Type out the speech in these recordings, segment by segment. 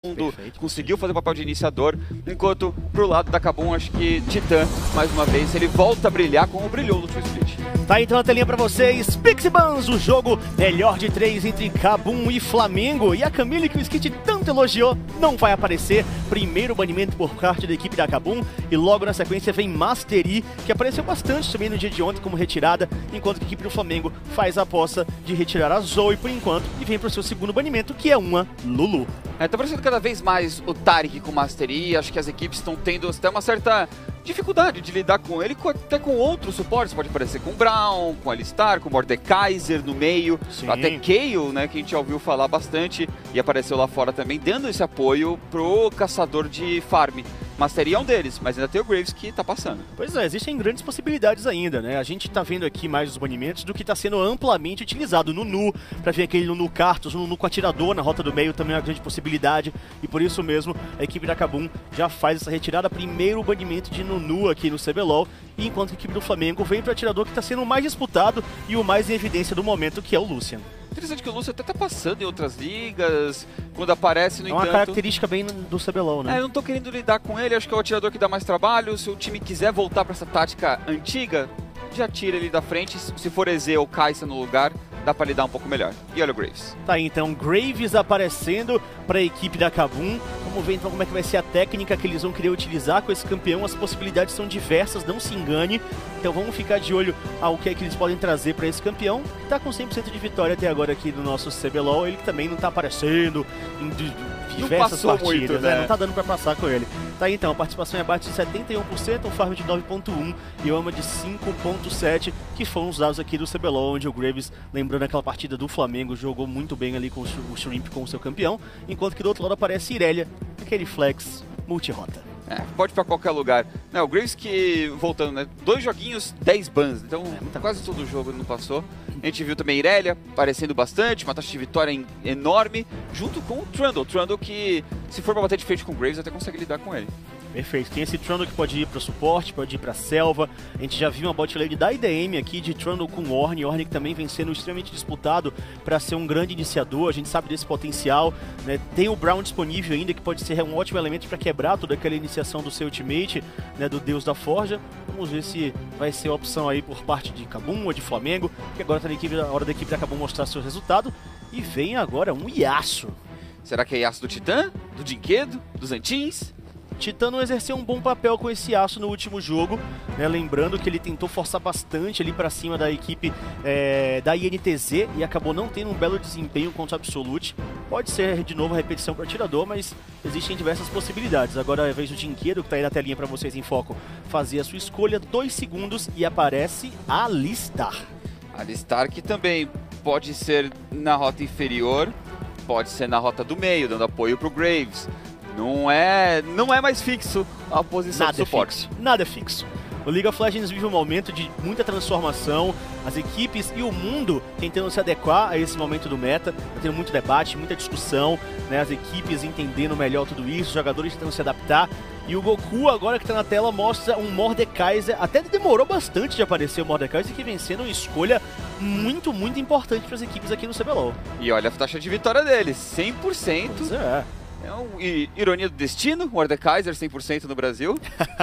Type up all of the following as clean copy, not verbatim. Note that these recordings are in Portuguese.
Conseguiu fazer o papel de iniciador, enquanto pro lado da Kabum, acho que Titã, mais uma vez, ele volta a brilhar como brilhou no True Split. Tá então a telinha pra vocês, Pixibans, o jogo melhor de 3 entre Kabum e Flamengo. E a Camille, que o Skit tanto elogiou, não vai aparecer. Primeiro banimento por parte da equipe da Kabum, e logo na sequência vem Mastery, que apareceu bastante também no dia de ontem como retirada, enquanto que a equipe do Flamengo faz a aposta de retirar a Zoe por enquanto, e vem pro seu segundo banimento, que é uma Lulu. Tá parecendo cada vez mais o Taric com o Mastery, acho que as equipes estão tendo até uma certa dificuldade de lidar com ele, até com outros suportes, pode aparecer com o Braum, com o Alistar, com o Mordekaiser no meio, Sim. Até Kayle, né, que a gente já ouviu falar bastante e apareceu lá fora também, dando esse apoio pro caçador de farm. Mastery é um deles, mas ainda tem o Graves que tá passando. Pois é, existem grandes possibilidades ainda, né? A gente tá vendo aqui mais os banimentos do que tá sendo amplamente utilizado. Nunu, pra ver aquele Nunu Cartus, Nunu com atirador na rota do meio também é uma grande possibilidade. E por isso mesmo, a equipe da Kabum já faz essa retirada. Primeiro banimento de Nunu aqui no CBLOL. E enquanto a equipe do Flamengo vem pro atirador que tá sendo o mais disputado e o mais em evidência do momento, que é o Lucian. Interessante que o Lucian até tá passando em outras ligas, quando aparece, no entanto... É uma característica bem do CBLOL, né? Eu não tô querendo lidar com ele, acho que é o atirador que dá mais trabalho. Se o time quiser voltar pra essa tática antiga, já tira ele da frente. Se for EZ ou Kai'Sa no lugar, dá pra lidar um pouco melhor. E olha o Graves. Tá aí, então, Graves aparecendo pra equipe da Kabum. Vamos ver então como é que vai ser a técnica que eles vão querer utilizar com esse campeão. As possibilidades são diversas, não se engane. Então vamos ficar de olho ao que é que eles podem trazer pra esse campeão, que tá com 100% de vitória até agora aqui no nosso CBLOL. Ele que também não tá aparecendo em diversas partidas, muito, né? Não tá dando pra passar com ele. Tá aí então, a participação em abate de 71%, um farm de 9.1 e o AMA de 5.7, que foram os dados aqui do CBLOL, onde o Graves, lembrando aquela partida do Flamengo, jogou muito bem ali com o Shrimp como seu campeão, enquanto que do outro lado aparece Irelia, aquele flex multirota. Pode ir pra qualquer lugar. O Graves que, voltando, né? 2 joguinhos, 10 bans, então quase todo o jogo não passou. A gente viu também Irelia aparecendo bastante, uma taxa de vitória enorme, junto com o Trundle. Trundle que, se for pra bater de frente com o Graves, até consegue lidar com ele. Perfeito, tem esse Trundle que pode ir para suporte, pode ir para selva. A gente já viu uma bot lane da IDM aqui de Trundle com Ornn. Ornn que também vem sendo extremamente disputado para ser um grande iniciador. A gente sabe desse potencial, né? Tem o Braum disponível ainda, que pode ser um ótimo elemento para quebrar toda aquela iniciação do seu ultimate, né, do Deus da Forja. Vamos ver se vai ser a opção aí por parte de Kabum ou de Flamengo, que agora tá na hora da equipe da Kabum mostrar seu resultado. E vem agora um Yasuo. Será que é Yasuo do Titã? Do Jinquedo? Dos Antins? Titã não exerceu um bom papel com esse Yasuo no último jogo, né? Lembrando que ele tentou forçar bastante ali pra cima da equipe da INTZ e acabou não tendo um belo desempenho contra o Absolute. Pode ser de novo a repetição para atirador, mas existem diversas possibilidades. Agora é a vez do Jinquedo, que tá aí na telinha pra vocês em foco, fazer a sua escolha, 2 segundos e aparece Alistar. Alistar que também pode ser na rota inferior, pode ser na rota do meio, dando apoio pro Graves. Não é mais fixo a posição de suporte. Nada é fixo. O League of Legends vive um momento de muita transformação, as equipes e o mundo tentando se adequar a esse momento do meta, tá tendo muito debate, muita discussão, né? As equipes entendendo melhor tudo isso, os jogadores tentando se adaptar. E o Goku, agora que tá na tela, mostra um Mordekaiser. Até demorou bastante de aparecer o Mordekaiser, que vem sendo uma escolha muito, muito importante para as equipes aqui no CBLOL. E olha a taxa de vitória deles, 100%. Pois é. É uma ironia do destino, Mordekaiser 100% no Brasil.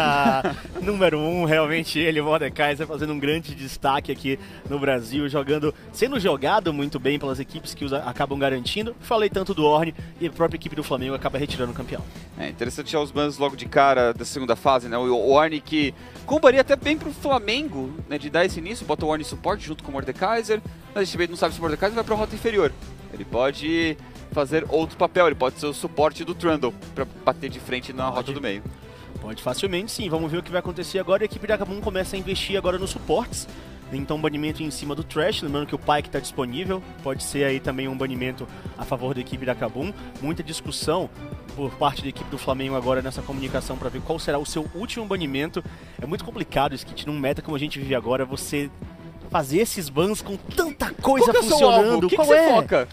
Número 1, realmente ele, o Mordekaiser, fazendo um grande destaque aqui no Brasil, sendo jogado muito bem pelas equipes que acabam garantindo. Falei tanto do Ornn e a própria equipe do Flamengo acaba retirando o campeão. É interessante já os bans logo de cara da segunda fase, né? O Ornn que combaria até bem pro Flamengo, né? De dar esse início, bota o Ornn em suporte junto com o Mordekaiser, mas a gente não sabe se o Mordekaiser vai pra rota inferior. Ele pode fazer outro papel, ele pode ser o suporte do Trundle para bater de frente na rota do meio. Pode facilmente, sim. Vamos ver o que vai acontecer agora. A equipe da Kabum começa a investir agora nos suportes. Então um banimento em cima do Thresh, lembrando que o Pyke está disponível. Pode ser aí também um banimento a favor da equipe da Kabum. Muita discussão por parte da equipe do Flamengo agora nessa comunicação para ver qual será o seu último banimento. É muito complicado, Skit, num meta como a gente vive agora, você fazer esses bans com tanta coisa funcionando. Qual que você foca?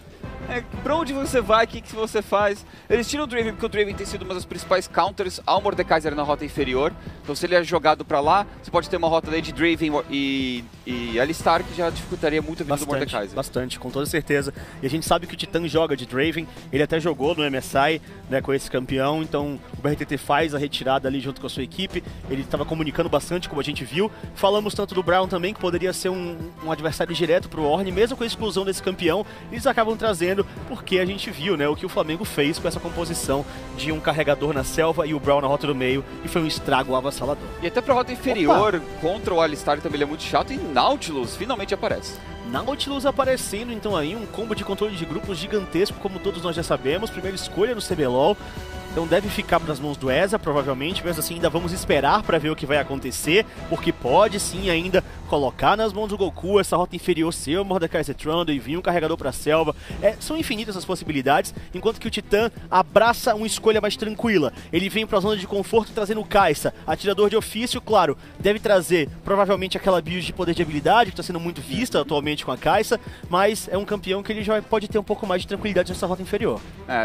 Pra onde você vai, o que você faz? Eles tiram o Draven porque o Draven tem sido uma das principais counters ao Mordekaiser na rota inferior. Então se ele é jogado pra lá, você pode ter uma rota daí de Draven e Alistar que já dificultaria muito a vida do Mordekaiser. Bastante, com toda certeza. E a gente sabe que o Titã joga de Draven, ele até jogou no MSI, né, com esse campeão, então o BRTT faz a retirada ali junto com a sua equipe. Ele estava comunicando bastante, como a gente viu. Falamos tanto do Braum também, que poderia ser um adversário direto pro Ornn, mesmo com a exclusão desse campeão, eles acabam trazendo, porque a gente viu, né, o que o Flamengo fez com essa composição de um carregador na selva e o Braum na rota do meio, e foi um estrago avassalador. E até pra rota inferior, contra o Alistar também ele é muito chato, e Nautilus finalmente aparece. Nautilus aparecendo então aí, um combo de controle de grupos gigantesco, como todos nós já sabemos, primeira escolha no CBLOL. Então deve ficar nas mãos do ESA, provavelmente, mas assim, ainda vamos esperar para ver o que vai acontecer, porque pode sim ainda colocar nas mãos do Goku essa rota inferior, ser o Mordekaiser Trundle e vir um carregador para a selva. São infinitas as possibilidades, enquanto que o Titã abraça uma escolha mais tranquila. Ele vem para a zona de conforto trazendo o Kai'Sa, atirador de ofício, claro, deve trazer provavelmente aquela build de poder de habilidade, que está sendo muito vista atualmente com a Kai'Sa, mas é um campeão que ele já pode ter um pouco mais de tranquilidade nessa rota inferior.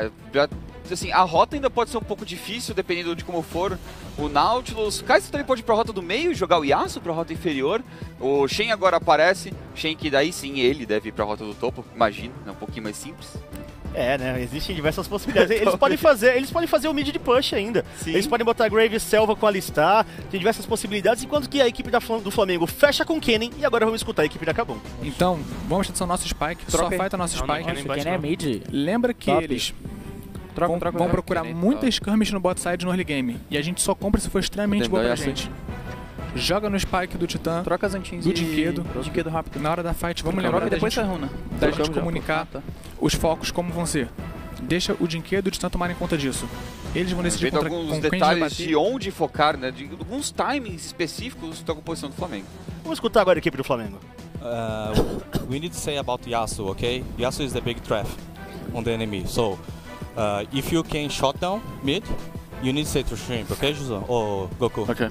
Assim, a rota ainda pode ser um pouco difícil, dependendo de como for o Nautilus. Kai'Sa também pode ir pra rota do meio e jogar o Yasuo pra rota inferior. O Shen agora aparece. Shen que daí sim, ele deve ir pra rota do topo, imagino, é um pouquinho mais simples. Né? Existem diversas possibilidades. Eles podem fazer o mid de push ainda. Sim. Eles podem botar Graves Selva com Alistar. Tem diversas possibilidades, enquanto que a equipe do Flamengo fecha com Kennen. E agora vamos escutar a equipe da Kabum. Então, vamos tentar o nosso Spike. Só fight a nossa Spike. Kennen é mid. Lembra que eles vão procurar muitas skirmish no bot side no early game. E a gente só compra se for extremamente boa pra gente. Joga no Spike do Titã, troca as antinhas do Dinquedo rápido. Na hora da fight, vamos lembrar depois da runa. Da gente comunicar os focos como vão ser. Deixa o Dinquedo e o Titã tomarem conta disso. Eles vão decidir contra alguns detalhes de onde focar, né? De alguns timings específicos da composição do Flamengo. Vamos escutar agora a equipe do Flamengo. We need to say about Yasuo, okay? Yasuo is the big threat on the enemy. So, if you can shot down mid, you need to say to Shrimp, okay, Jisoo? Or Goku? Okay.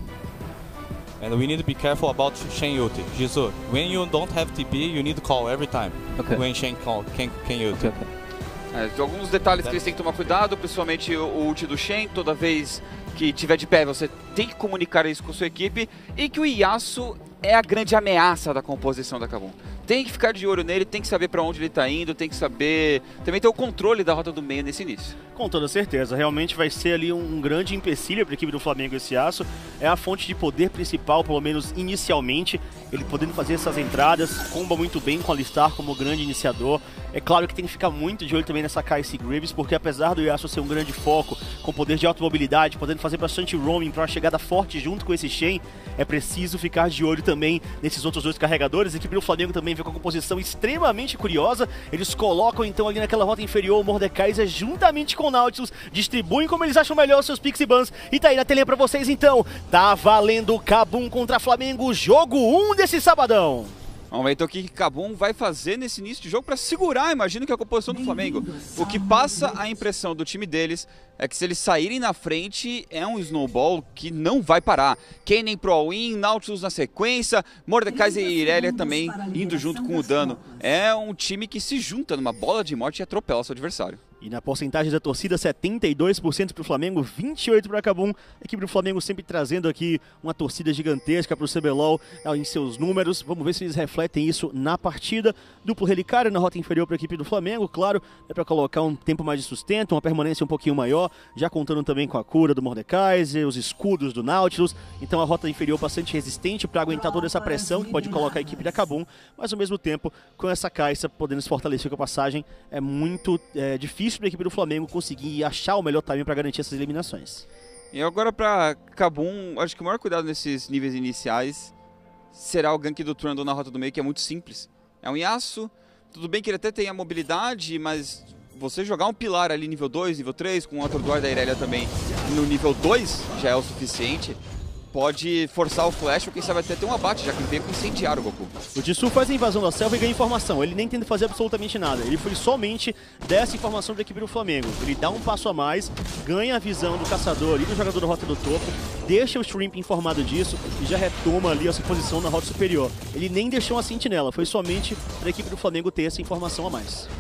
And we need to be careful about Shen ulti. Jisoo, when you don't have TP, you need to call every time. Okay. When Shen can ulti. Okay. Alguns detalhes que eles têm que tomar cuidado, principalmente o ult do Shen, toda vez que tiver de pé você tem que comunicar isso com sua equipe, e que o Yasuo é a grande ameaça da composição da Kabum. Tem que ficar de olho nele, tem que saber pra onde ele tá indo, tem que saber também ter o controle da rota do meio nesse início. Com toda certeza, realmente vai ser ali um grande empecilho para a equipe do Flamengo esse Yasuo. É a fonte de poder principal, pelo menos inicialmente, ele podendo fazer essas entradas, comba muito bem com a Alistar como grande iniciador. É claro que tem que ficar muito de olho também nessa Kai'Sa Graves, porque apesar do Yasuo ser um grande foco, com poder de automobilidade, podendo fazer bastante roaming para uma chegada forte junto com esse Shen, é preciso ficar de olho também nesses outros dois carregadores. A equipe do Flamengo também vem com uma composição extremamente curiosa. Eles colocam então ali naquela rota inferior o Mordekaiser juntamente com o Nautilus, distribuem como eles acham melhor os seus Pixie Bans. E tá aí na telinha pra vocês então, tá valendo Kabum contra Flamengo, jogo 1 desse sabadão. Vamos ver então o que Kabum vai fazer nesse início de jogo para segurar, imagino que a composição do Flamengo. O que passa a impressão do time deles é que se eles saírem na frente é um snowball que não vai parar. Kennen pro all-in, Nautilus na sequência, Mordekaiser e Irelia também indo junto com o dano. É um time que se junta numa bola de morte e atropela seu adversário. E na porcentagem da torcida, 72% para o Flamengo, 28% para a Kabum. A equipe do Flamengo sempre trazendo aqui uma torcida gigantesca para o CBLOL em seus números. Vamos ver se eles refletem isso na partida. Duplo relicário na rota inferior para a equipe do Flamengo. Claro, é para colocar um tempo mais de sustento, uma permanência um pouquinho maior. Já contando também com a cura do Mordekaiser, os escudos do Nautilus. Então a rota inferior bastante resistente para aguentar toda essa pressão que pode colocar a equipe da Kabum. Mas ao mesmo tempo, com essa Kai'Sa podendo se fortalecer com a passagem, é muito difícil para a equipe do Flamengo conseguir achar o melhor timing para garantir essas eliminações. E agora para Kabum, acho que o maior cuidado nesses níveis iniciais será o gank do Trundle na rota do meio, que é muito simples. É um Yasuo, tudo bem que ele até tem a mobilidade, mas você jogar um pilar ali nível 2, nível 3, com o Atordoar da Irelia também no nível 2 já é o suficiente. Pode forçar o flash, ou quem sabe até ter um abate, já que ele veio com incendiar o Goku. O Jisoo faz a invasão da selva e ganha informação. Ele nem tenta fazer absolutamente nada. Ele foi somente dessa informação da equipe do Flamengo. Ele dá um passo a mais, ganha a visão do caçador e do jogador da rota do topo, deixa o Shrimp informado disso e já retoma ali a sua posição na rota superior. Ele nem deixou uma sentinela, foi somente para a equipe do Flamengo ter essa informação a mais.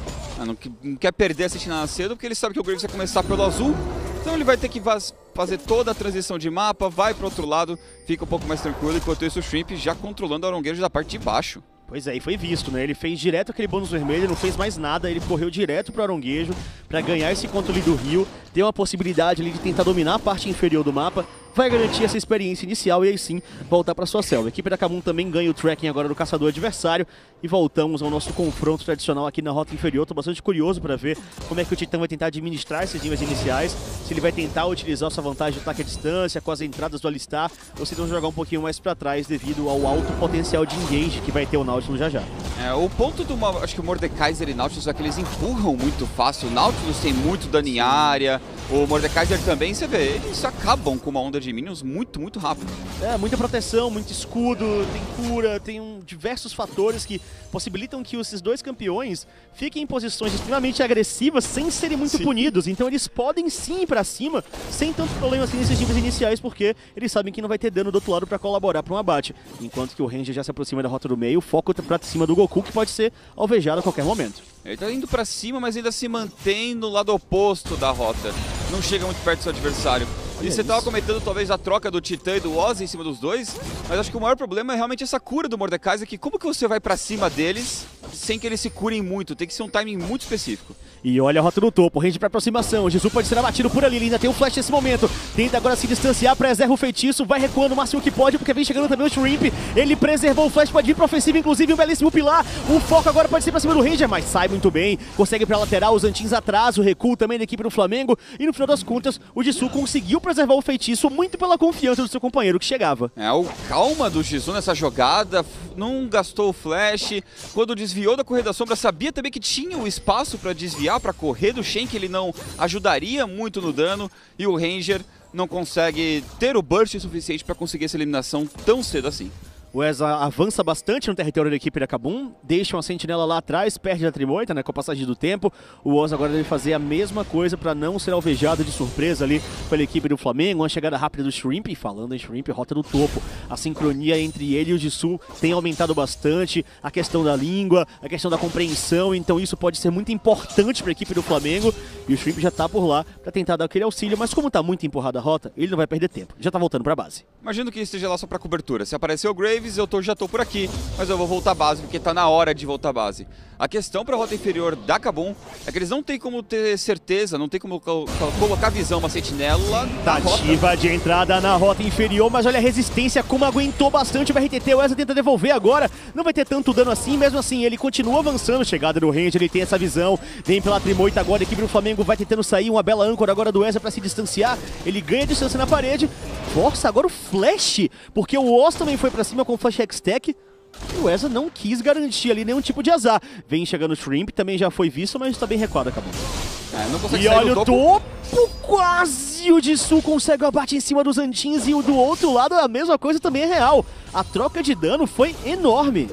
Não quer perder a sentinela cedo, porque ele sabe que o Graves vai começar pelo azul. Então ele vai ter que fazer toda a transição de mapa, vai pro outro lado, fica um pouco mais tranquilo, enquanto isso o Shrimp já controlando o Aronguejo da parte de baixo. Pois é, e foi visto, né? Ele fez direto aquele bônus vermelho, não fez mais nada, ele correu direto pro Aronguejo pra ganhar esse controle do rio, ter uma possibilidade ali de tentar dominar a parte inferior do mapa, vai garantir essa experiência inicial e aí sim voltar para sua selva. A equipe da Kabum também ganha o tracking agora do caçador adversário e voltamos ao nosso confronto tradicional aqui na rota inferior. Estou bastante curioso para ver como é que o Titã vai tentar administrar esses níveis iniciais, se ele vai tentar utilizar sua vantagem de ataque à distância com as entradas do Alistar ou se vão jogar um pouquinho mais para trás devido ao alto potencial de engage que vai ter o Nautilus já já. O ponto acho que o Mordekaiser e Nautilus é que eles empurram muito fácil. O Nautilus tem muito dano em área, o Mordekaiser também, você vê, eles acabam com uma onda de minions muito, muito rápido. Muita proteção, muito escudo, tem cura, tem diversos fatores que possibilitam que esses dois campeões fiquem em posições extremamente agressivas sem serem muito punidos. Então eles podem sim ir pra cima sem tanto problema assim nesses níveis iniciais, porque eles sabem que não vai ter dano do outro lado pra colaborar pra um abate. Enquanto que o Ranger já se aproxima da rota do meio, o foco tá pra cima do Goku, que pode ser alvejado a qualquer momento. Ele tá indo pra cima, mas ainda se mantém no lado oposto da rota. Não chega muito perto do seu adversário. E você tava comentando talvez a troca do Titã e do Ozzy em cima dos dois, mas acho que o maior problema é realmente essa cura do Mordekaiser, que como que você vai pra cima deles sem que eles se curem muito? Tem que ser um timing muito específico. E olha a rota no topo, range para aproximação, Jesus pode ser abatido por ali, ele ainda tem um flash nesse momento, tenta agora se distanciar, preserva o feitiço, vai recuando o máximo que pode, porque vem chegando também o Shrimp, ele preservou o flash, pode vir para ofensiva, inclusive um belíssimo pilar, o foco agora pode ser para cima do Ranger, mas sai muito bem, consegue para lateral, os Antins atrás, o recuo também da equipe do Flamengo, e no final das contas, o Jisoo conseguiu preservar o feitiço, muito pela confiança do seu companheiro que chegava. O calma do Jisoo nessa jogada, não gastou o flash, quando desviou da corrida da sombra, sabia também que tinha o espaço para desviar, para correr do Shen, que ele não ajudaria muito no dano, e o Ranger não consegue ter o burst suficiente para conseguir essa eliminação tão cedo assim. O ESA avança bastante no território da equipe da Kabum, deixa uma sentinela lá atrás, perde a Trimoita, né, com a passagem do tempo. O Oz agora deve fazer a mesma coisa para não ser alvejado de surpresa ali pela equipe do Flamengo. Uma chegada rápida do Shrimp, e falando em Shrimp, rota do topo. A sincronia entre ele e o Jisoo tem aumentado bastante, a questão da língua, a questão da compreensão, então isso pode ser muito importante para a equipe do Flamengo. E o Shrimp já tá por lá para tentar dar aquele auxílio, mas como tá muito empurrada a rota, ele não vai perder tempo, já tá voltando para a base. Imagino que esteja lá só para cobertura. Se aparecer o Graves, eu já tô por aqui, mas eu vou voltar à base, porque tá na hora de voltar à base. A questão para a rota inferior da Kabum é que eles não tem como ter certeza, não tem como colocar visão, uma sentinela na rota. De entrada na rota inferior, mas olha a resistência, como aguentou bastante o RTT. O Eza tenta devolver agora, não vai ter tanto dano assim, mesmo assim ele continua avançando. Chegada do Ranger, ele tem essa visão, vem pela Trimoita agora, a equipe do Flamengo vai tentando sair, uma bela âncora agora do Eza para se distanciar, ele ganha distância na parede, força agora o flash, porque o Oz também foi para cima com o flash Hextech. O Eza não quis garantir ali nenhum tipo de azar. Vem chegando o Shrimp, também já foi visto, mas está bem recuado, acabou. Não consegue e olha o topo, quase o Jisoo consegue o abate em cima dos Antins, e o do outro lado a mesma coisa também é real. A troca de dano foi enorme.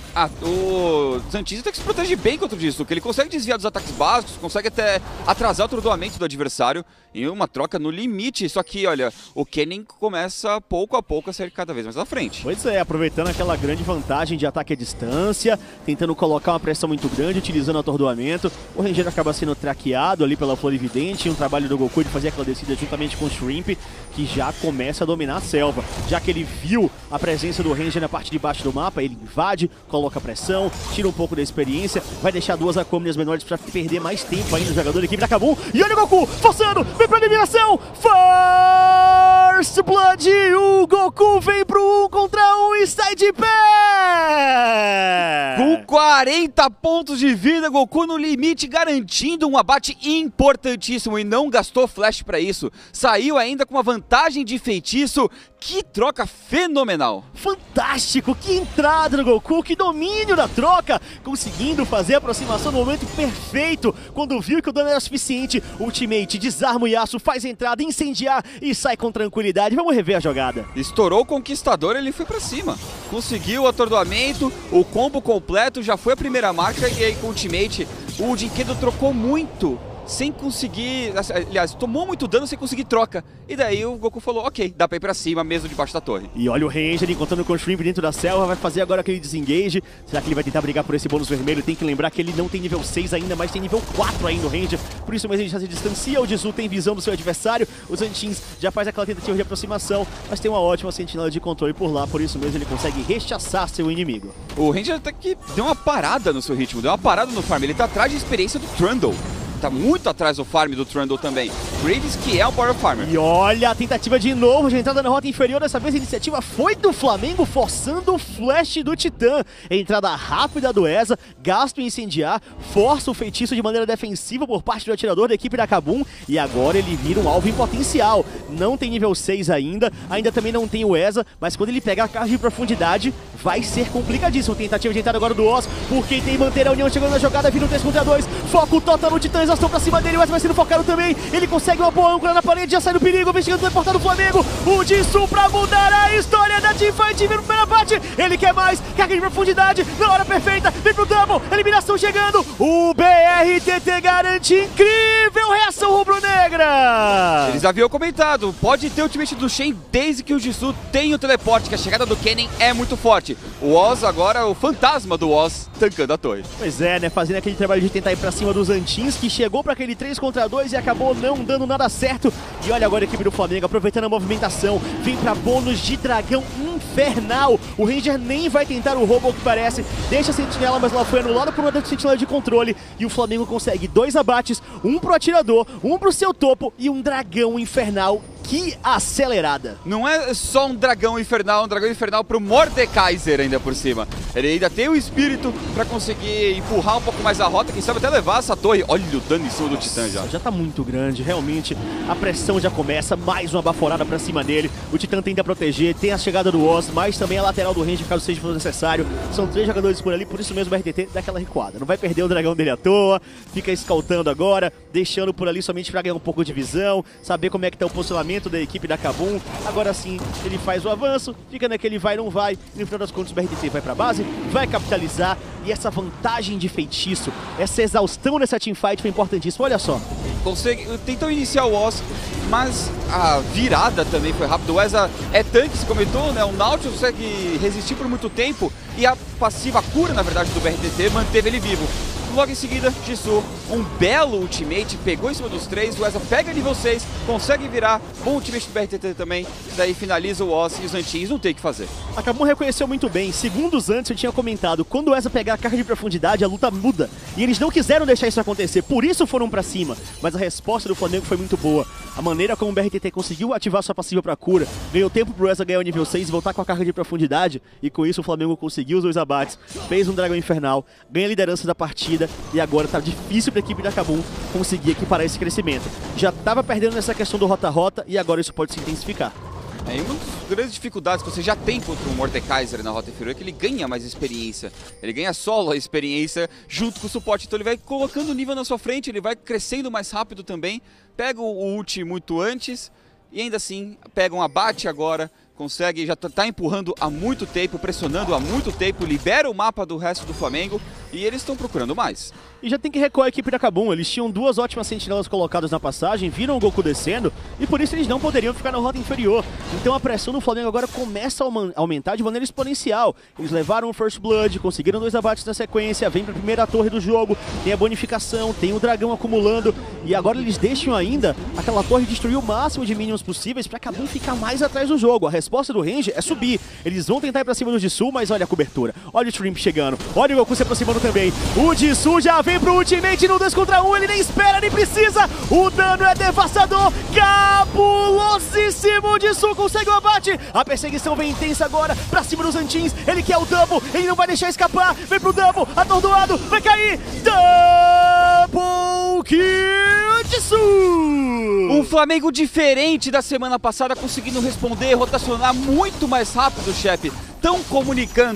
O Antins tem que se proteger bem contra o Jisoo, que ele consegue desviar dos ataques básicos, consegue até atrasar o atordoamento do adversário em uma troca no limite. Só que, olha, o Kennen começa pouco a pouco a sair cada vez mais à frente. Pois é, aproveitando aquela grande vantagem de ataque à distância, tentando colocar uma pressão muito grande, utilizando o atordoamento. O Ranger acaba sendo traqueado ali pela Florividente, um trabalho do Goku de fazer aquela descida juntamente com o Shrimp, que já começa a dominar a selva. Já que ele viu a presença do Ranger na parte de baixo do mapa, ele invade, coloca pressão, tira um pouco da experiência, vai deixar duas Acômnias menores para perder mais tempo ainda no jogador da equipe da Kabum. E olha o Goku, forçando, vem pra eliminação, First Blood, o Goku vem pro 1 contra 1 e sai de pé! Com 40 pontos de vida, Goku no limite, garantindo um abate importantíssimo e não gastou flash para isso. Saiu ainda com uma vantagem de feitiço. Que troca fenomenal! Fantástico! Que entrada do Goku, que domínio da troca! Conseguindo fazer a aproximação no momento perfeito. Quando viu que o dano era suficiente, Ultimate desarma o Yasuo, faz a entrada, incendiar e sai com tranquilidade. Vamos rever a jogada. Estourou o Conquistador, ele foi pra cima. Conseguiu o atordoamento, o combo completo, já foi a primeira marca e aí com o Ultimate, o Jinkedo trocou muito sem conseguir... Aliás, tomou muito dano sem conseguir troca. E daí o Goku falou, ok, dá pra ir pra cima, mesmo debaixo da torre. E olha o Ranger encontrando com o Shrimp dentro da selva, vai fazer agora aquele desengage. Será que ele vai tentar brigar por esse bônus vermelho? Tem que lembrar que ele não tem nível 6 ainda, mas tem nível 4 ainda o Ranger. Por isso mesmo ele já se distancia, o Jisoo tem visão do seu adversário. Os Anchins já faz aquela tentativa de aproximação, mas tem uma ótima sentinela de controle por lá, por isso mesmo ele consegue rechaçar seu inimigo. O Ranger até que deu uma parada no seu ritmo, deu uma parada no farm. Ele tá atrás de experiência do Trundle. Tá muito atrás do farm do Trundle também. Graves, que é um Power Farmer. E olha a tentativa de novo de entrada na rota inferior. Dessa vez a iniciativa foi do Flamengo, forçando o flash do Titã. Entrada rápida do Eza, gasta o incendiar, força o feitiço de maneira defensiva por parte do atirador da equipe da Kabum. E agora ele vira um alvo em potencial. Não tem nível 6 ainda também não tem o Eza, mas quando ele pegar a carga de profundidade, vai ser complicadíssimo. Tentativa de entrada agora do Oz, porque tem manter a união chegando na jogada, vira um 3 contra 2. Foco total no Titã. Exaustão pra cima dele, o Eza vai sendo focado também. Ele consegue uma boa âncora na parede, já sai do perigo, vem chegando o teleportado do Flamengo. O Jisoo pra mudar a história da teamfight, vira na primeira parte. Ele quer mais, carga de profundidade, na hora perfeita, vem pro double, eliminação chegando. O BRTT garante incrível reação rubro-negra. Eles haviam comentado, pode ter o ultimate do Shen desde que o Jisoo tem o teleporte, que a chegada do Kennen é muito forte. O Oz agora, o fantasma do Oz, tancando a torre. Pois é, né, fazendo aquele trabalho de tentar ir pra cima dos Anchins, que chegou para aquele 3 contra 2 e acabou não dando nada certo. E olha agora a equipe do Flamengo aproveitando a movimentação, vem para bônus de dragão infernal. O Ranger nem vai tentar o roubo, ao que parece, deixa a sentinela, mas ela foi anulada por uma sentinela de controle. E o Flamengo consegue 2 abates, um pro atirador, um pro seu topo e um dragão infernal. Que acelerada! Não é só um dragão infernal pro Mordekaiser ainda por cima. Ele ainda tem o espírito pra conseguir empurrar um pouco mais a rota, quem sabe até levar essa torre. Olha o dano em cima do Titã já. Já tá muito grande, realmente. A pressão já começa, mais uma baforada pra cima dele. O Titã tenta proteger, tem a chegada do Oz, mas também a lateral do Ranger, caso seja necessário. São 3 jogadores por ali, por isso mesmo o RTT dá aquela recuada. Não vai perder o dragão dele à toa, fica escoltando agora, deixando por ali somente pra ganhar um pouco de visão, saber como é que tá o posicionamento da equipe da Kabum. Agora sim, ele faz o avanço, fica naquele vai não vai, e no final das contas o BRTT vai pra base, vai capitalizar, e essa vantagem de feitiço, essa exaustão nessa teamfight foi importantíssima. Olha só. Tentou iniciar o Oz, mas a virada também foi rápida. O Eza é tanque, se comentou, né? O Nautilus consegue resistir por muito tempo, e a passiva, a cura, na verdade, do BRTT manteve ele vivo. Logo em seguida, Jisoo, um belo ultimate, pegou em cima dos 3, o Eza pega nível 6, consegue virar, bom ultimate do BRTT também, daí finaliza o Oz e os Anchins não tem o que fazer. A Kabum reconheceu muito bem, segundos antes eu tinha comentado, quando o Eza pegar a carga de profundidade, a luta muda, e eles não quiseram deixar isso acontecer, por isso foram pra cima, mas a resposta do Flamengo foi muito boa. A maneira como o BRTT conseguiu ativar sua passiva pra cura, ganhou tempo pro Eza ganhar o nível 6 e voltar com a carga de profundidade, e com isso o Flamengo conseguiu os 2 abates, fez um dragão infernal, ganha a liderança da partida, e agora tá difícil pra equipe da Kabum conseguir equiparar esse crescimento. Já tava perdendo nessa questão do rota-rota e agora isso pode se intensificar. E uma das grandes dificuldades que você já tem contra o Mordekaiser na rota inferior é que ele ganha mais experiência. Ele ganha solo a experiência junto com o suporte. Então ele vai colocando o nível na sua frente, ele vai crescendo mais rápido também. Pega o ult muito antes e ainda assim pega um abate agora. Consegue, já tá empurrando há muito tempo, pressionando há muito tempo, libera o mapa do resto do Flamengo e eles estão procurando mais. E já tem que recuar a equipe da Kabum, eles tinham 2 ótimas sentinelas colocadas na passagem, viram o Goku descendo e por isso eles não poderiam ficar na rota inferior. Então a pressão do Flamengo agora começa a aumentar de maneira exponencial. Eles levaram o First Blood, conseguiram 2 abates na sequência, vem pra primeira torre do jogo, tem a bonificação, tem o dragão acumulando e agora eles deixam ainda aquela torre destruir o máximo de minions possíveis pra Kabum ficar mais atrás do jogo. A resposta do Ranger é subir. Eles vão tentar ir pra cima do Jisoo, mas olha a cobertura. Olha o Shrimp chegando. Olha o Goku se aproximando também. O Jisoo já vem pro ultimate no 2 contra 1. Ele nem espera, nem precisa. O dano é devastador. Cabulosíssimo. O Jisoo consegue o abate. A perseguição vem intensa agora pra cima dos Anchins. Ele quer o double. Ele não vai deixar escapar. Vem pro double. Atordoado. Vai cair. Double kill. Jisoo. Um Flamengo diferente da semana passada, conseguindo responder, rotacionar muito mais rápido, chefe. Estão comunicando,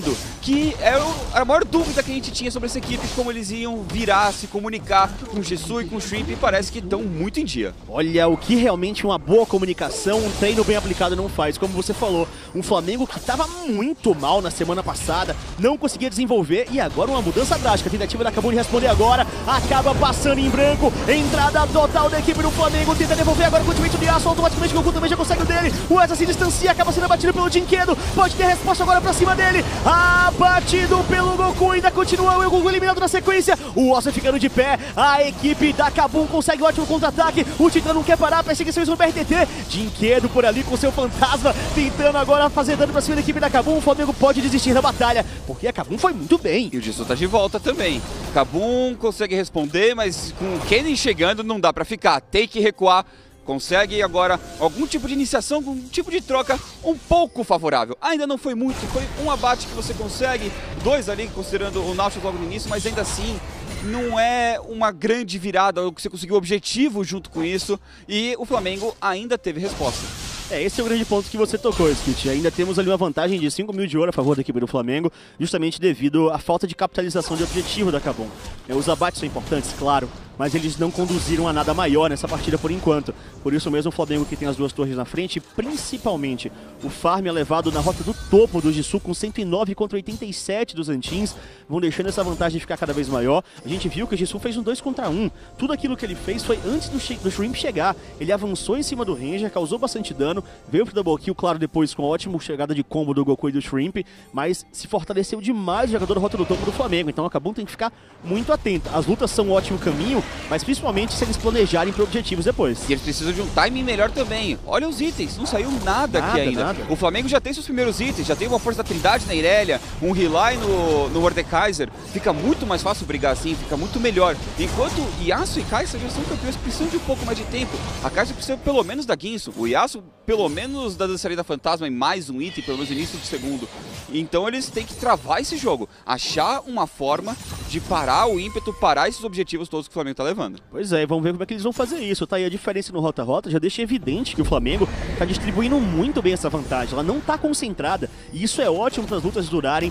que era a maior dúvida que a gente tinha sobre essa equipe, como eles iam virar, se comunicar com o Jisoo e com o Shrimp, e parece que estão muito em dia. Olha, o que realmente uma boa comunicação, um treino bem aplicado não faz. Como você falou, um Flamengo que estava muito mal na semana passada, não conseguia desenvolver, e agora uma mudança drástica. A tentativa da Kabum de responder agora, acaba passando em branco, entrada total da equipe do Flamengo, tenta devolver agora com o ultimate do Yasuo, automaticamente o Goku também já consegue o dele, o Eza se distancia, acaba sendo abatido pelo Jinkedo, pode ter resposta agora pra cima dele, abatido pelo Goku, ainda continua o Goku eliminado na sequência, o Ossa ficando de pé, a equipe da Kabum consegue um ótimo contra-ataque, o Titã não quer parar, perseguições no BRTT, Jinkedo por ali com seu fantasma, tentando agora fazer dano pra cima da equipe da Kabum, o Flamengo pode desistir da batalha, porque a Kabum foi muito bem. E o Jisoo tá de volta também. Kabum consegue responder, mas com o Kennen chegando não dá pra ficar, tem que recuar. Consegue agora algum tipo de iniciação, um tipo de troca um pouco favorável. Ainda não foi muito, foi um abate que você consegue, 2 ali, considerando o Nautilus logo no início, mas ainda assim não é uma grande virada, você conseguiu o objetivo junto com isso, e o Flamengo ainda teve resposta. Esse é o grande ponto que você tocou, Skit. Ainda temos ali uma vantagem de 5.000 de ouro a favor da equipe do Flamengo, justamente devido à falta de capitalização de objetivo da Kabum. Os abates são importantes, claro, mas eles não conduziram a nada maior nessa partida por enquanto. Por isso mesmo o Flamengo, que tem as 2 torres na frente, principalmente o farm elevado na rota do topo do Jisoo com 109 contra 87 dos Antins, vão deixando essa vantagem ficar cada vez maior. A gente viu que o Jisoo fez um 2 contra 1. Tudo aquilo que ele fez foi antes do Shrimp chegar. Ele avançou em cima do Ranger, causou bastante dano, veio pro double kill, claro, depois com a ótima chegada de combo do Goku e do Shrimp, mas se fortaleceu demais o jogador da rota do topo do Flamengo. Então a Kabum tem que ficar muito atento. As lutas são um ótimo caminho, mas principalmente se eles planejarem para objetivos depois. E eles precisam de um timing melhor também. Olha os itens, não saiu nada aqui ainda. Nada. O Flamengo já tem seus primeiros itens, já tem uma Força da Trindade na Irelia, um Relay no Mordekaiser. Fica muito mais fácil brigar assim, fica muito melhor. Enquanto Yasuo e Kai'Sa já são campeões, precisam de um pouco mais de tempo. A Kai'Sa precisa pelo menos da Guinsoo, o Yasuo pelo menos da Dançaria da Fantasma e mais um item, pelo menos no início do segundo. Então eles têm que travar esse jogo, achar uma forma de parar o ímpeto, parar esses objetivos todos que o Flamengo tá levando. Pois é, vamos ver como é que eles vão fazer isso. Tá aí a diferença no rota-rota, já deixa evidente que o Flamengo tá distribuindo muito bem essa vantagem. Ela não tá concentrada, e isso é ótimo para as lutas durarem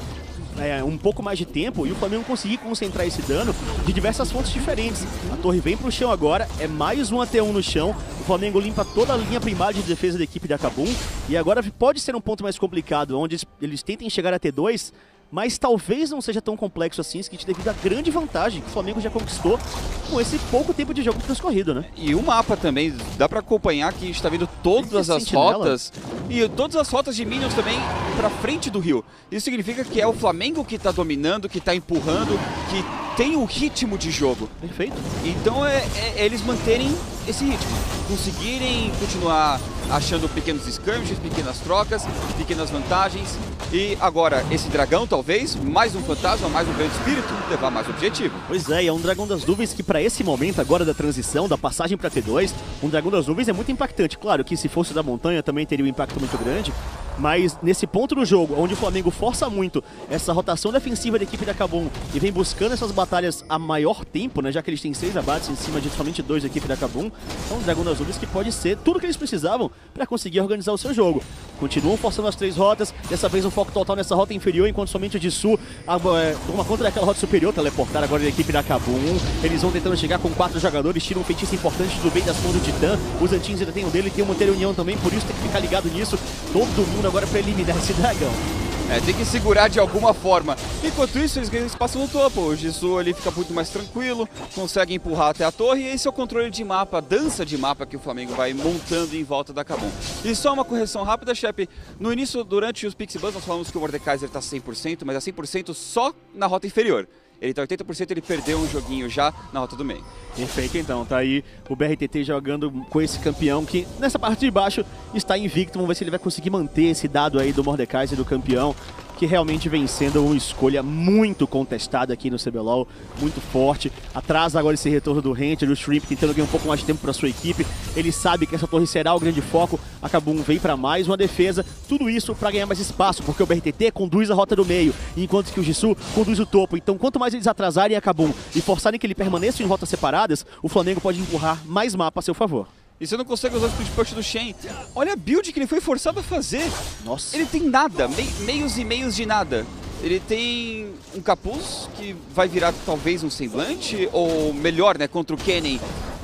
um pouco mais de tempo e o Flamengo conseguir concentrar esse dano de diversas fontes diferentes. A torre vem pro chão agora, é mais um AT1 no chão, o Flamengo limpa toda a linha primária de defesa da equipe da Kabum, e agora pode ser um ponto mais complicado, onde eles tentem chegar a T2, mas talvez não seja tão complexo assim, Skit, devido à grande vantagem que o Flamengo já conquistou com esse pouco tempo de jogo transcorrido, né? E o mapa também, dá pra acompanhar que a gente tá vendo todas as rotas, e todas as rotas de minions também pra frente do rio. Isso significa que é o Flamengo que tá dominando, que tá empurrando, que tem o ritmo de jogo. Perfeito. Então é eles manterem esse ritmo, conseguirem continuar achando pequenos skirmishes, pequenas trocas, pequenas vantagens. E agora, esse dragão, talvez, mais um fantasma, mais um grande espírito, levar mais objetivo. Pois é, e é um dragão das nuvens que para esse momento agora da transição, da passagem para T2, um dragão das nuvens é muito impactante. Claro que se fosse da montanha também teria um impacto muito grande, mas nesse ponto do jogo, onde o Flamengo força muito essa rotação defensiva da equipe da Kabum e vem buscando essas batalhas a maior tempo, né, já que eles têm 6 abates em cima de somente 2 da equipe da Kabum, é um dragão das nuvens que pode ser tudo que eles precisavam para conseguir organizar o seu jogo. Continuam forçando as 3 rotas, dessa vez um foco total nessa rota inferior, enquanto somente o Jisoo toma conta daquela rota superior, teleportar agora a equipe da Kabum. Eles vão tentando chegar com 4 jogadores, tiram um feitiço importante do bem das mãos do Titã. Os Antins ainda tem um dele, tem uma Manter União também, por isso tem que ficar ligado nisso. Todo mundo agora para eliminar esse dragão. Tem que segurar de alguma forma. Enquanto isso, eles ganham espaço no topo. O Jisoo ali fica muito mais tranquilo, consegue empurrar até a torre, e esse é o controle de mapa, a dança de mapa que o Flamengo vai montando em volta da Kabum. E só uma correção rápida, Shep. No início, durante os Pixie Buzz, nós falamos que o Mordekaiser está 100%, mas é 100% só na rota inferior. Ele tá 80%, ele perdeu um joguinho já na rota do meio. Perfeito, então. Tá aí o BRTT jogando com esse campeão que, nessa parte de baixo, está invicto. Vamos ver se ele vai conseguir manter esse dado aí do Mordekaiser, do campeão, que realmente vem sendo uma escolha muito contestada aqui no CBLOL, muito forte. Atrás agora esse retorno do Ranger, do Shrimp, tentando ganhar um pouco mais de tempo para sua equipe. Ele sabe que essa torre será o grande foco. A Kabum vem para mais uma defesa. Tudo isso para ganhar mais espaço, porque o BRTT conduz a rota do meio, enquanto que o Jisoo conduz o topo. Então, quanto mais eles atrasarem a Kabum e forçarem que ele permaneça em rotas separadas, o Flamengo pode empurrar mais mapa a seu favor. E você não consegue usar o split push do Shen. Olha a build que ele foi forçado a fazer. Nossa. Ele tem nada, meios e meios de nada. Ele tem um capuz que vai virar talvez um semblante, ou melhor, né, contra o Kennen,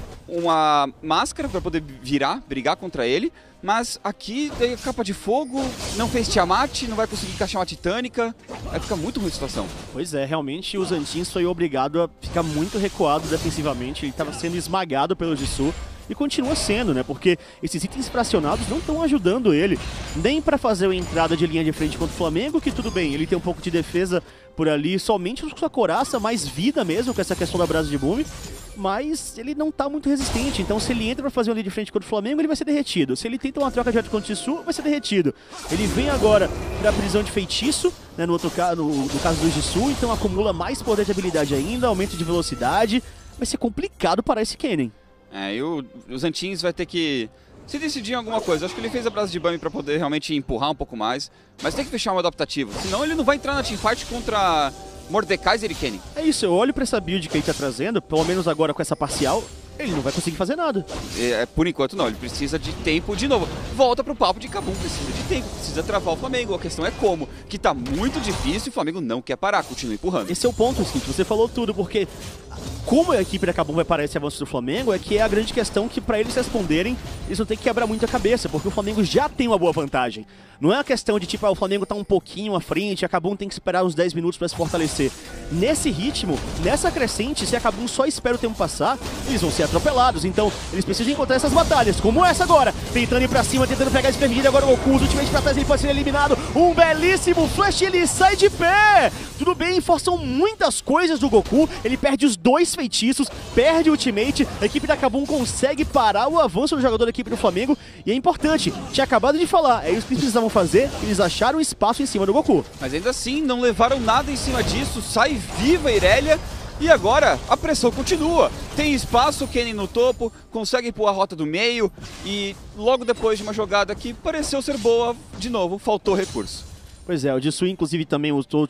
uma máscara para poder brigar contra ele. Mas aqui tem capa de fogo, não fez Tiamat, não vai conseguir encaixar uma Titânica, vai ficar muito ruim a situação. Pois é, realmente o Zantins foi obrigado a ficar muito recuado defensivamente, ele estava sendo esmagado pelo Jisoo. E continua sendo, né? Porque esses itens fracionados não estão ajudando ele. Nem para fazer uma entrada de linha de frente contra o Flamengo, que tudo bem, ele tem um pouco de defesa por ali, somente com sua coraça, mais vida mesmo, com essa questão da brasa de boom. Mas ele não tá muito resistente, então se ele entra pra fazer uma linha de frente contra o Flamengo, ele vai ser derretido. Se ele tenta uma troca direto contra o Jisoo, vai ser derretido. Ele vem agora pra prisão de feitiço, né, no caso do Jisoo, então acumula mais poder de habilidade ainda, aumento de velocidade. Vai ser complicado para esse Kennen. E o Zantins vai ter que se decidir em alguma coisa. Acho que ele fez a brasa de Bami pra poder realmente empurrar um pouco mais, mas tem que fechar um adaptativo, senão ele não vai entrar na teamfight contra Mordekaiser e Kennen. É isso, eu olho pra essa build que ele tá trazendo, pelo menos agora com essa parcial, ele não vai conseguir fazer nada. Por enquanto não, ele precisa de tempo de novo. Volta pro papo de Kabum, precisa de tempo, precisa travar o Flamengo. A questão é como, que tá muito difícil e o Flamengo não quer parar, continua empurrando. Esse é o ponto, Skit, você falou tudo, porque como a equipe da Kabum vai parar esse avanço do Flamengo é que é a grande questão que pra eles responderem, eles vão ter que quebrar muito a cabeça, porque o Flamengo já tem uma boa vantagem. Não é a questão de tipo, o Flamengo tá um pouquinho à frente, a Kabum tem que esperar uns 10 minutos pra se fortalecer. Nesse ritmo, nessa crescente, se a Kabum só espera o tempo passar, eles vão ser atropelados. Então, eles precisam encontrar essas batalhas, como essa agora. Tentando ir pra cima, tentando pegar desprevenido. Agora o Goku, ultimamente pra trás, ele pode ser eliminado. Um belíssimo flash, ele sai de pé. Tudo bem, forçam muitas coisas do Goku. Ele perde os 2 feitiços, perde o ultimate. A equipe da Kabum consegue parar o avanço do jogador da equipe do Flamengo. E é importante, tinha acabado de falar, é isso que eles precisavam fazer. Eles acharam espaço em cima do Goku. Mas ainda assim, não levaram nada em cima disso. Sai viva a Irelia. E agora, a pressão continua. Tem espaço, o Kennen no topo, consegue empurrar a rota do meio. E logo depois de uma jogada que pareceu ser boa, de novo, faltou recurso. Pois é, o Jisoo inclusive também usou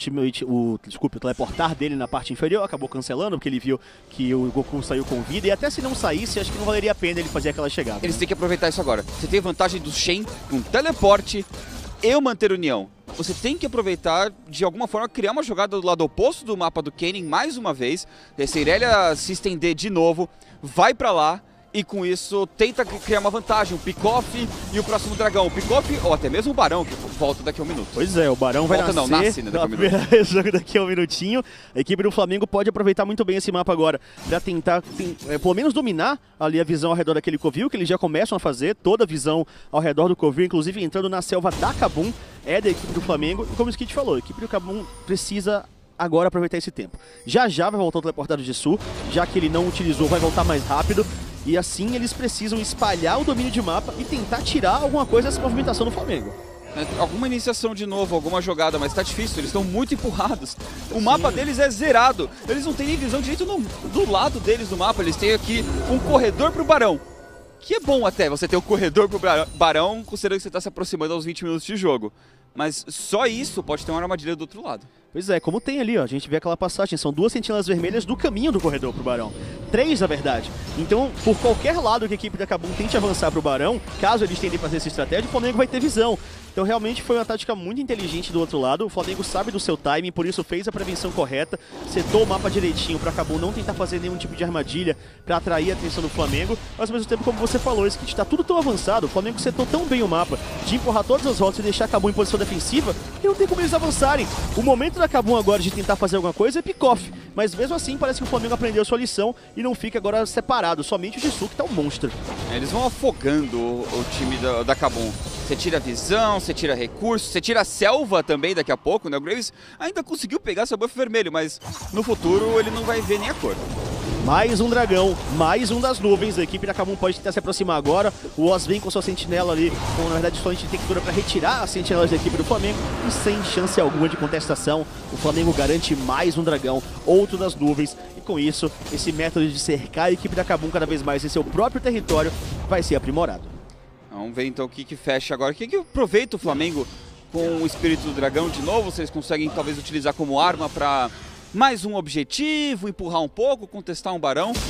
o teleportar dele na parte inferior, acabou cancelando, porque ele viu que o Goku saiu com vida. E até se não saísse, acho que não valeria a pena ele fazer aquela chegada. Eles têm que aproveitar isso agora. Você tem a vantagem do Shen com teleporte e manter união. Você tem que aproveitar, de alguma forma, criar uma jogada do lado oposto do mapa do Kennen mais uma vez. Se a Irelia se estender de novo, vai pra lá e com isso tenta criar uma vantagem. O Pick-Off e o próximo dragão. O Pick-Off ou até mesmo o Barão, que volta daqui a 1 minuto. Pois é, o Barão vai nascer. Não, nasce daqui a 1 minuto. Jogo daqui a 1 minutinho. A equipe do Flamengo pode aproveitar muito bem esse mapa agora pra tentar, pelo menos, dominar ali a visão ao redor daquele covil, que eles já começam a fazer, toda a visão ao redor do covil, inclusive entrando na selva da Kabum, é da equipe do Flamengo. E como o Skit falou, a equipe do Kabum precisa agora aproveitar esse tempo. Já vai voltar o teleportado de Jisoo, já que ele não utilizou, vai voltar mais rápido. E assim eles precisam espalhar o domínio de mapa e tentar tirar alguma coisa dessa movimentação do Flamengo. Alguma iniciação de novo, alguma jogada, mas tá difícil, eles estão muito empurrados. O mapa deles é zerado, eles não têm nem visão direito do lado deles do mapa, eles têm aqui um corredor pro Barão. Que é bom até você ter um corredor pro Barão, considerando que você tá se aproximando aos 20 minutos de jogo. Mas só isso pode ter uma armadilha do outro lado. Pois é, como tem ali, ó, a gente vê aquela passagem, são 2 sentinelas vermelhas do caminho do corredor pro Barão. 3, na verdade. Então, por qualquer lado que a equipe da Kabum tente avançar pro Barão, caso eles tentem fazer essa estratégia, o Flamengo vai ter visão. Então, realmente foi uma tática muito inteligente do outro lado. O Flamengo sabe do seu timing, por isso fez a prevenção correta, setou o mapa direitinho pra Kabum não tentar fazer nenhum tipo de armadilha pra atrair a atenção do Flamengo. Mas, ao mesmo tempo, como você falou, isso que tá tudo tão avançado, o Flamengo setou tão bem o mapa de empurrar todas as rotas e deixar a Kabum em posição defensiva, que não tem como eles avançarem. O momento da Kabum agora de tentar fazer alguma coisa é pick-off, mas mesmo assim parece que o Flamengo aprendeu sua lição e não fica agora separado, somente o Jisoo que tá um monstro. Eles vão afogando o time da Kabum. Você tira visão, você tira recursos, você tira a selva também daqui a pouco, né? O Graves ainda conseguiu pegar seu buff vermelho, mas no futuro ele não vai ver nem a cor. Mais um dragão, mais um das nuvens. A equipe da Kabum pode tentar se aproximar agora. O Oz vem com sua sentinela ali, na verdade só a gente tem que para retirar as sentinelas da equipe do Flamengo. E sem chance alguma de contestação, o Flamengo garante mais um dragão, outro das nuvens. E com isso, esse método de cercar a equipe da Kabum cada vez mais em seu próprio território vai ser aprimorado. Vamos ver então o que fecha agora. O que aproveita o Flamengo com o espírito do dragão de novo? Vocês conseguem talvez utilizar como arma para mais um objetivo, empurrar um pouco, contestar um Barão?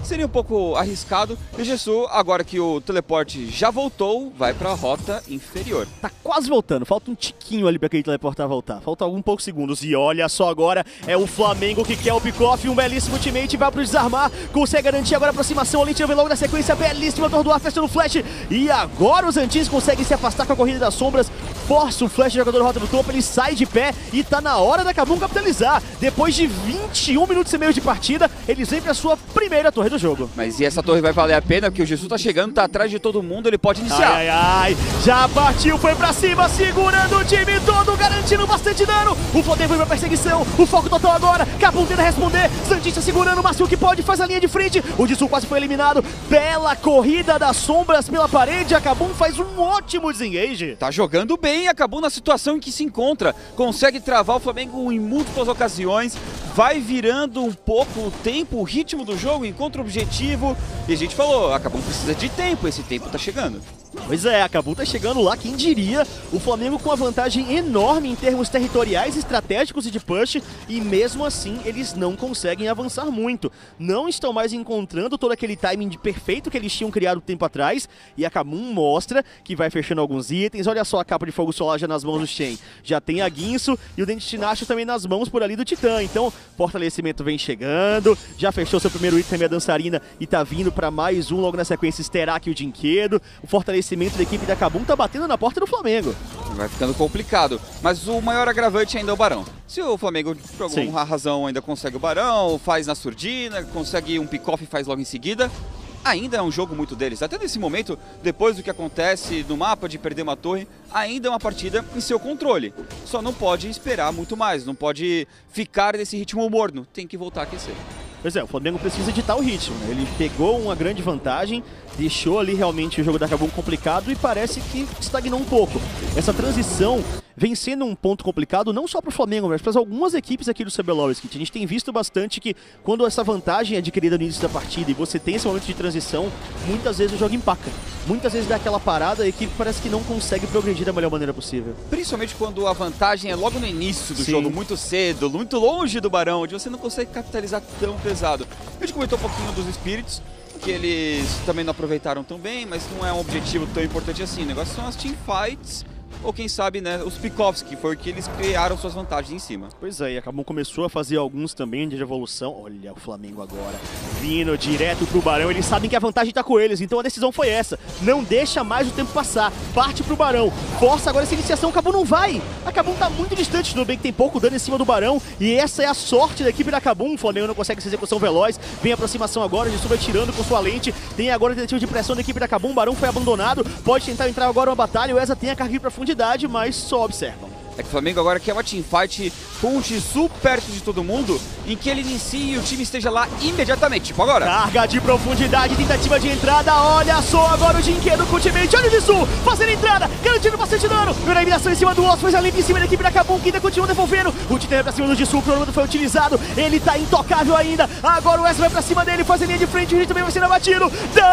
seria um pouco arriscado. E o Gesu, agora que o teleporte já voltou, vai pra rota inferior. Tá quase voltando, falta um tiquinho ali pra aquele teleportar voltar. Falta alguns poucos segundos. E olha só agora, é o Flamengo que quer o pick-off, um belíssimo ultimate, vai pro desarmar, consegue garantir agora a aproximação, o Lente vem logo na sequência, belíssimo atordoar, festa no flash. E agora os Antins conseguem se afastar com a corrida das sombras, força o flash do jogador rota do topo, ele sai de pé e tá na hora da KaBuM capitalizar. Depois de 21 minutos e meio de partida, eles vêm pra sua primeira torre do jogo. Mas e essa torre vai valer a pena, porque o Gesu tá chegando, tá atrás de todo mundo, ele pode iniciar. Ai, ai, ai, já partiu, foi pra cima, segurando o time todo, garantindo bastante dano. O Flamengo foi pra perseguição, o foco total agora, KaBuM tenta responder, Santista segurando o máximo que pode, faz a linha de frente, o Gesu quase foi eliminado. Bela corrida das sombras pela parede, a KaBuM faz um ótimo desengage. Tá jogando bem a KaBuM na situação em que se encontra, consegue travar o Flamengo em múltiplas ocasiões, vai virando um pouco o tempo, o ritmo do jogo, encontra o objetivo, e a gente falou, a KaBuM precisa de tempo, esse tempo tá chegando. Pois é, a KaBuM tá chegando lá, quem diria, o Flamengo com uma vantagem enorme em termos territoriais, estratégicos e de push, e mesmo assim eles não conseguem avançar muito. Não estão mais encontrando todo aquele timing perfeito que eles tinham criado tempo atrás, e a KaBuM mostra que vai fechando alguns itens. Olha só a capa de fogo solar já nas mãos do Shen, já tem a Guinso e o Dente de Nacho também nas mãos por ali do Titã, então fortalecimento vem chegando, já fechou seu primeiro item, a dançarina, e tá vindo pra mais um logo na sequência, Sterak e o Dinquedo. O fortalecimento da equipe da KaBuM tá batendo na porta do Flamengo. Vai ficando complicado, mas o maior agravante ainda é o Barão. Se o Flamengo, por alguma razão, ainda consegue o Barão, faz na surdina, consegue um pick-off e faz logo em seguida, ainda é um jogo muito deles. Até nesse momento, depois do que acontece no mapa de perder uma torre, ainda é uma partida em seu controle. Só não pode esperar muito mais, não pode ficar nesse ritmo morno, tem que voltar a aquecer. Pois é, o Flamengo precisa editar o ritmo, né? Ele pegou uma grande vantagem, deixou ali realmente o jogo da KaBuM complicado e parece que estagnou um pouco. Essa transição vem sendo um ponto complicado não só para o Flamengo, mas para algumas equipes aqui do CBLOL Skit. A gente tem visto bastante que quando essa vantagem é adquirida no início da partida e você tem esse momento de transição, muitas vezes o jogo empaca. Muitas vezes dá aquela parada e a equipe parece que não consegue progredir da melhor maneira possível. Principalmente quando a vantagem é logo no início do jogo, muito cedo, muito longe do Barão, onde você não consegue capitalizar tão pesado. A gente comentou um pouquinho dos espíritos, que eles também não aproveitaram tão bem, mas não é um objetivo tão importante assim. O negócio são as teamfights, ou quem sabe, né, os pick-offs, que foi o que eles criaram suas vantagens em cima. Pois é, e a KaBuM começou a fazer alguns também de evolução. Olha o Flamengo agora, vindo direto pro Barão, eles sabem que a vantagem tá com eles, então a decisão foi essa. Não deixa mais o tempo passar, parte pro Barão, força agora essa iniciação, a KaBuM não vai. A KaBuM tá muito distante, tudo bem que tem pouco dano em cima do Barão, e essa é a sorte da equipe da KaBuM. O Flamengo não consegue essa execução veloz, vem a aproximação agora, o Gesu vai tirando com sua lente, tem agora a tentativa de pressão da equipe da KaBuM, o Barão foi abandonado, pode tentar entrar agora uma batalha, o Eza tem a carga de profundidade, mas só observam. É que o Flamengo agora quer uma teamfight com o Gesu perto de todo mundo, em que ele inicie e o time esteja lá imediatamente, tipo agora. Carga de profundidade, tentativa de entrada, olha só agora o Dinquedo com o ultimate, olha o Gesu, fazendo entrada, garantindo bastante dano, e a eliminação em cima do osso, fez a limpa em cima da equipe da KaBuM, que ainda continua devolvendo, o Titã vai pra cima do Gesu, o cronômetro foi utilizado, ele tá intocável ainda, agora o Eza vai pra cima dele, faz a linha de frente, o Rit também vai sendo abatido,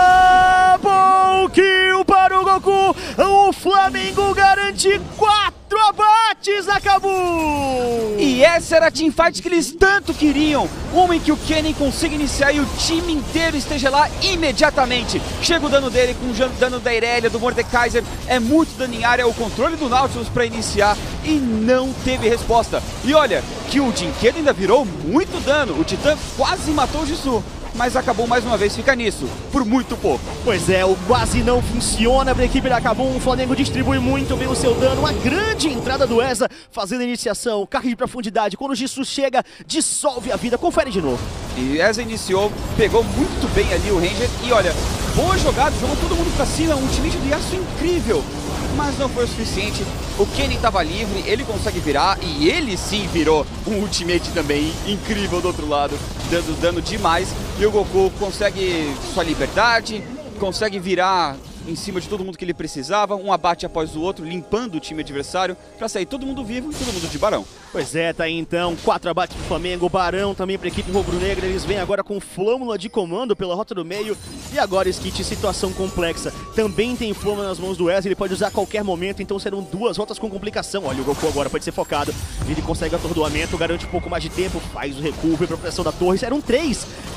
double kill para o Goku, o Flamengo garante 4 abates na KaBuM! E essa era a teamfight que eles tanto queriam, uma em que o Kenny consiga iniciar e o time inteiro esteja lá imediatamente. Chega o dano dele com o dano da Irelia, do Mordekaiser, é muito dano em área, o controle do Nautilus para iniciar e não teve resposta. E olha, que o Dinquedo ainda virou muito dano, o Titã quase matou o Gesu. Mas acabou mais uma vez, fica nisso, por muito pouco. Pois é, o quase não funciona para a equipe da KaBuM, o Flamengo distribui muito bem o seu dano, uma grande entrada do Eza, fazendo a iniciação, carga de profundidade, quando o Gesu chega, dissolve a vida, confere de novo. E Eza iniciou, pegou muito bem ali o Ranger, e olha, boa jogada, jogou todo mundo pra cima, um ultimate do Yasuo incrível. Mas não foi o suficiente, o Kenny estava livre, ele consegue virar e ele sim virou um ultimate também incrível do outro lado, dando dano demais, e o Goku consegue sua liberdade, consegue virar em cima de todo mundo que ele precisava, um abate após o outro, limpando o time adversário para sair todo mundo vivo e todo mundo de Barão. Pois é, tá aí então, 4 abates pro Flamengo, Barão também pra equipe rubro-negra, eles vêm agora com Flâmula de comando pela rota do meio, e agora Skit, situação complexa, também tem Flâmula nas mãos do Wesley, ele pode usar a qualquer momento, então serão 2 rotas com complicação. Olha, o Goku agora pode ser focado, ele consegue atordoamento, garante um pouco mais de tempo, faz o recuo, vem pra proteção da torre, eram 3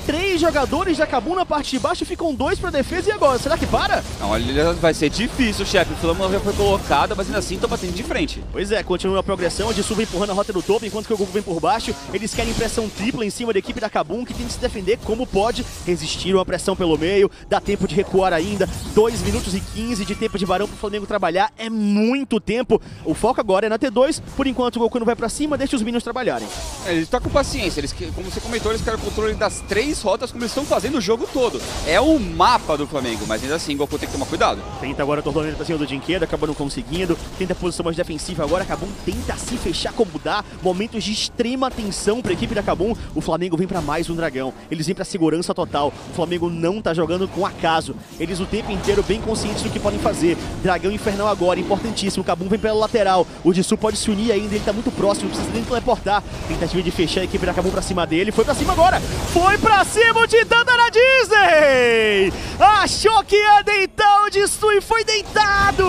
3 jogadores de Kabum na parte de baixo, ficam 2 pra defesa, e agora? Será que para? Não, olha, vai ser difícil, chefe. O Flamengo já foi colocada, mas ainda assim tá batendo de frente. Pois é, continua a progressão, o Jisoo vem empurrando a rota do topo, enquanto que o Goku vem por baixo. Eles querem pressão tripla em cima da equipe da Kabum, que tem que se defender como pode. Resistiram a pressão pelo meio, dá tempo de recuar ainda. 2 minutos e 15 de tempo de Barão pro Flamengo trabalhar, é muito tempo. O foco agora é na T2, por enquanto o Goku não vai pra cima, deixa os minions trabalharem. Eles estão com paciência, eles, como você comentou, eles querem o controle das 3 rotas como eles estão fazendo o jogo todo. É o mapa do Flamengo, mas ainda assim o Goku tem que tomar cuidado. Tenta agora tornando pra cima do Jinquedo, acaba não conseguindo. Tenta a posição mais defensiva agora, Kabum tenta se fechar como dá. Momentos de extrema tensão pra equipe da Kabum. O Flamengo vem pra mais um dragão, eles vêm pra segurança total. O Flamengo não tá jogando com acaso, eles o tempo inteiro bem conscientes do que podem fazer. Dragão infernal agora, importantíssimo. Kabum vem pela lateral, o Jisoo pode se unir ainda, ele tá muito próximo, precisa nem teleportar. Tentativa de fechar a equipe da Kabum pra cima dele, foi pra cima agora, foi pra cima, o Titã tá na Disney! Achou que ia deitar o Jisoo e foi deitado!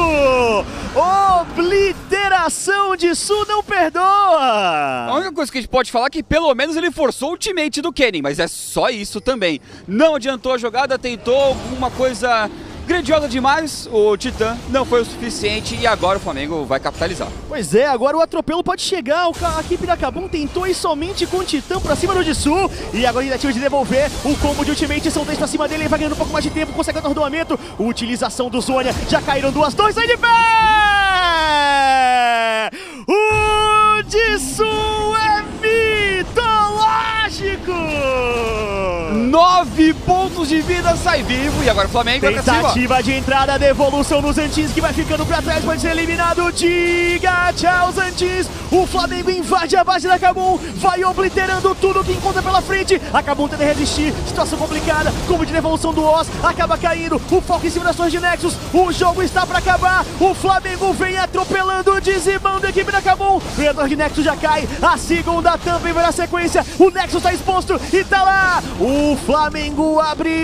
Obliteração, Jisoo não perdoa! A única coisa que a gente pode falar é que pelo menos ele forçou o ultimate do Kennen, mas é só isso também. Não adiantou a jogada, tentou alguma coisa grandiosa demais, o Titã não foi o suficiente e agora o Flamengo vai capitalizar. Pois é, agora o atropelo pode chegar, a equipe da Kabum tentou ir somente com o Titã pra cima do Jisoo e agora a tentativa de devolver o combo de ultimate, são 10 pra cima dele, ele vai ganhando um pouco mais de tempo, consegue o atordoamento, utilização do Zônia, já caíram 2 torres, sai de pé! O Jisoo é mitológico! 9 pontos de vida, sai vivo e agora o Flamengo vai pra cima. Tentativa de entrada, devolução no Zantins que vai ficando pra trás, pode ser eliminado. Diga tchau, Zantins. O Flamengo invade a base da Kabum, vai obliterando tudo que encontra pela frente. A Kabum tenta resistir, situação complicada, combo de devolução do Oz, acaba caindo, o foco em cima das torres de Nexus, o jogo está pra acabar. O Flamengo vem atropelando, dizimando a equipe da Kabum. O torre de Nexus já cai, a segunda também vai na sequência, o Nexus tá exposto e tá lá. O Flamengo abre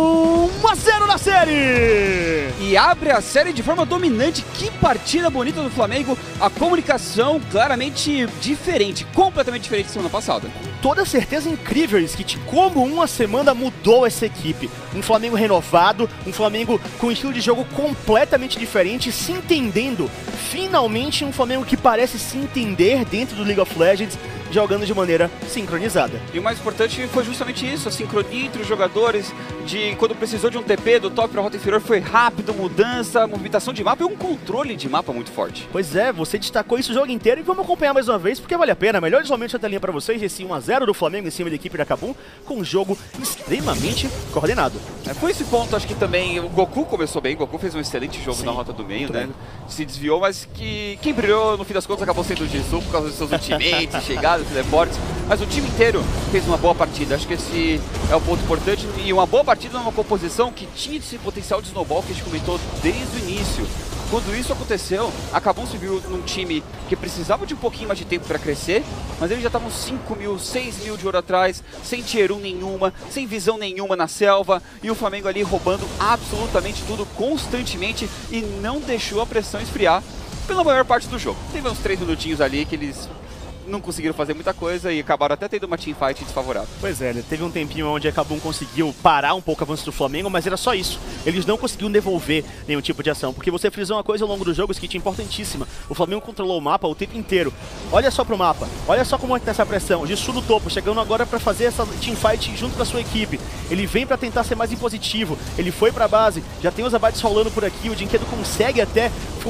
1-0 na série! E abre a série de forma dominante. Que partida bonita do Flamengo. A comunicação claramente diferente, completamente diferente da semana passada. Toda certeza incrível, Skit, como uma semana mudou essa equipe. Um Flamengo renovado, um Flamengo com um estilo de jogo completamente diferente, se entendendo. Finalmente um Flamengo que parece se entender dentro do League of Legends, jogando de maneira sincronizada. E o mais importante foi justamente isso, a sincronia entre os jogadores, de quando precisou de um TP do top para a rota inferior, foi rápido, mudança, movimentação de mapa e um controle de mapa muito forte. Pois é, você destacou isso o jogo inteiro e vamos acompanhar mais uma vez, porque vale a pena. Melhores momentos da telinha para vocês, esse 1-0 do Flamengo em cima da equipe da Kabum, com um jogo extremamente coordenado. Foi esse ponto, acho que também o Goku começou bem, o Goku fez um excelente jogo na rota do meio, né? Se desviou, mas que quem brilhou no fim das contas acabou sendo o Jisoo por causa dos seus ultimates, chegadas, teleportes, mas o time inteiro fez uma boa partida. Acho que esse é o ponto importante e uma boa partida numa composição que tinha esse potencial de snowball que a gente comentou desde o início. Quando isso aconteceu, a Kabum se viu num time que precisava de um pouquinho mais de tempo para crescer, mas eles já estavam 5 mil, 6 mil de ouro atrás, sem tier 1 nenhuma, sem visão nenhuma na selva, e o Flamengo ali roubando absolutamente tudo constantemente e não deixou a pressão esfriar pela maior parte do jogo. Teve uns 3 minutinhos ali que eles não conseguiram fazer muita coisa e acabaram até tendo uma teamfight desfavorável. Pois é, teve um tempinho onde a Kabum conseguiu parar um pouco o avanço do Flamengo, mas era só isso. Eles não conseguiram devolver nenhum tipo de ação, porque você frisou uma coisa ao longo do jogo, que é importantíssima. O Flamengo controlou o mapa o tempo inteiro. Olha só pro mapa, olha só como é que tá essa pressão. O Jisoo no topo, chegando agora pra fazer essa teamfight junto com a sua equipe. Ele vem pra tentar ser mais impositivo, ele foi pra base, já tem os abates rolando por aqui, o Jinquedo consegue até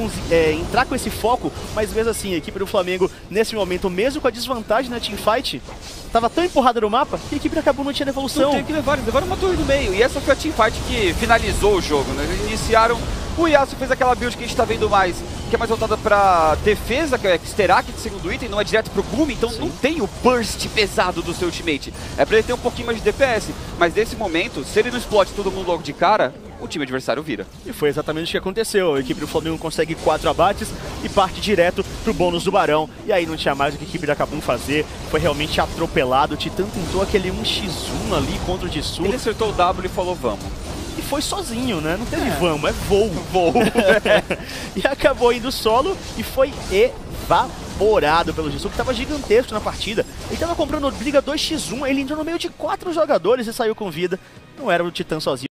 entrar com esse foco, mas mesmo assim, a equipe do Flamengo, nesse momento, mesmo com a desvantagem na teamfight, tava tão empurrada no mapa que a equipe da Kabum não tinha devolução. Não tem que levar, eles levaram uma torre no meio, e essa foi a teamfight que finalizou o jogo, né? Eles iniciaram, o Yasuo fez aquela build que a gente tá vendo mais, que é mais voltada pra defesa, que é Xterac de segundo item, não é direto pro boom, então não tem o burst pesado do seu ultimate. É pra ele ter um pouquinho mais de DPS, mas nesse momento, se ele não explode todo mundo logo de cara, o time adversário vira. E foi exatamente o que aconteceu. A equipe do Flamengo consegue 4 abates e parte direto pro bônus do Barão. E aí não tinha mais o que a equipe da Kabum fazer. Foi realmente atropelado. O Titã tentou aquele 1x1 ali contra o Jisoo. Ele acertou o W e falou vamos. E foi sozinho, né? Não teve vamos, é voo. Voo. E acabou indo solo e foi evaporado pelo Jisoo, que tava gigantesco na partida. Ele tava comprando briga 2x1, ele entrou no meio de 4 jogadores e saiu com vida. Não era o Titã sozinho.